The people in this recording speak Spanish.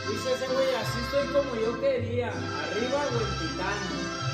Dice ese güey, así estoy como yo quería, arriba o el Titán.